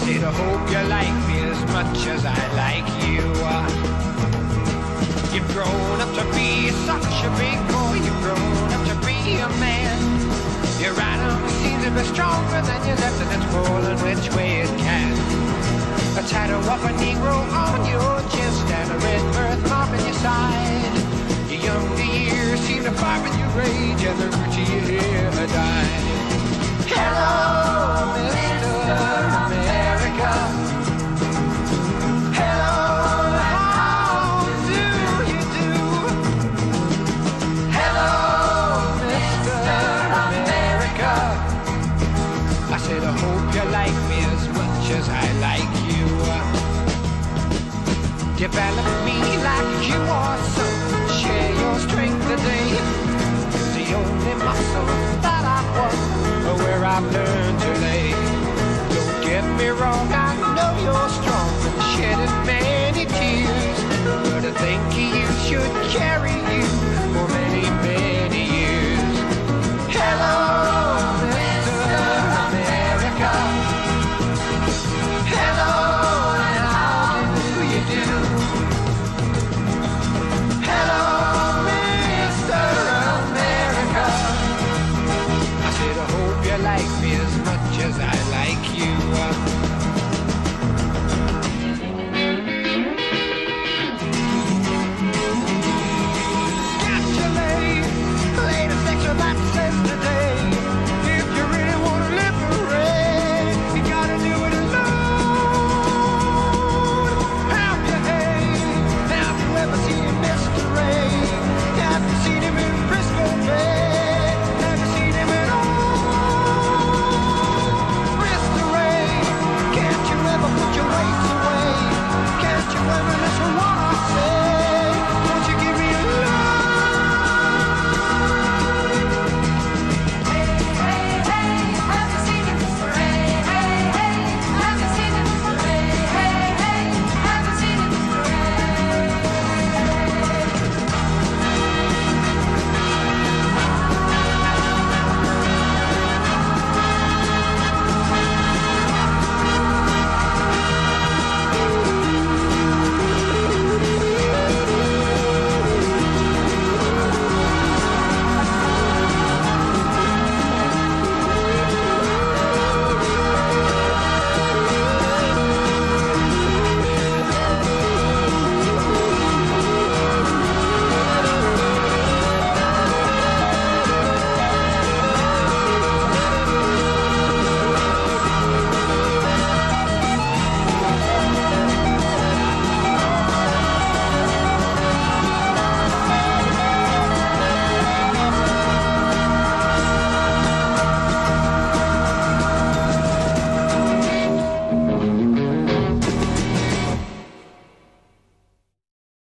said I hope you like me as much as I like you. You've grown up to be such a big boy, you've grown up to be a man. Your animal seems to be stronger than your left, and it's falling which way it can. A tattoo of a Negro on your chest and a red birthmark on your side. Your younger years seem to fire in your rage, and the root of your hair died. Hello, Mr. America. Hello, how do you do? Hello, Mr. America. I said I hope you like me as much as I like you. Develop me like you are so. Share your strength today. The only muscle that I've won, or where I've learned to lay. Don't get me wrong, I know you're strong and shedding many tears, but I think you should carry you for many, many